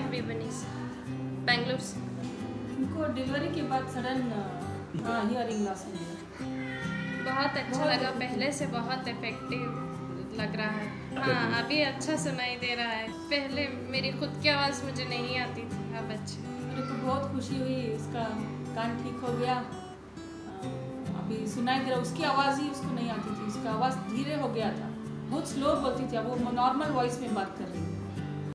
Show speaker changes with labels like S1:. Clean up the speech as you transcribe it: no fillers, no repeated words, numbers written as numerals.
S1: हबीबनी से, बेंगलुरु से।
S2: उनको डिलीवरी के बाद सडन हियरिंग लॉस हो गया।
S1: बहुत अच्छा लगा, पहले से बहुत इफेक्टिव लग रहा है। हाँ, अभी अच्छा सुनाई दे रहा है। पहले मेरी खुद की आवाज़ मुझे नहीं आती थी, अब अच्छी।
S2: मेरे को बहुत खुशी हुई, इसका कान ठीक हो गया, अभी सुनाई दे रहा। उसकी आवाज़ ही उसको नहीं आती थी, उसका आवाज़ धीरे हो गया था, बहुत स्लो बोलती थी, अब वो नॉर्मल वॉइस में बात कर रही थी।